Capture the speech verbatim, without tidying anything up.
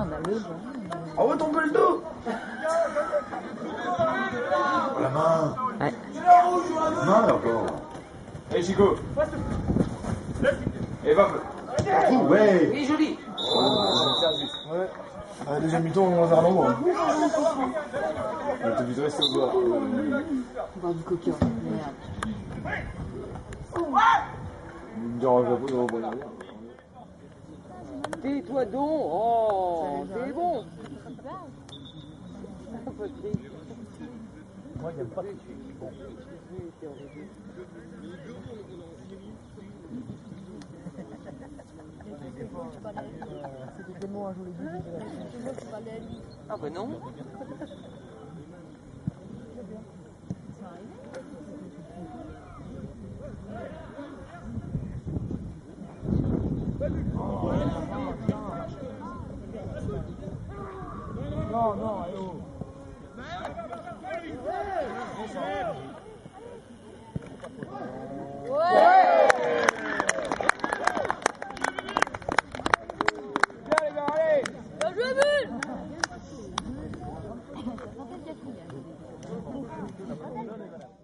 on a le bon. Ah ouais, tombe le dos. Oh, la main. Ouais. Main, d'accord. Allez, Chico. Et va. Oh, ouais. Oui, joli. Ouais. À la deuxième mi-temps, on va vers l'endroit. On était vite resté au bord. On va du coca. Merde. Me dérange pas de rebondir. Tais-toi donc. Oh, c'est bon. Moi, j'aime pas. C'était tellement un joli jeu. Ah bah non. Non, non, allô. Bien joué, Bull!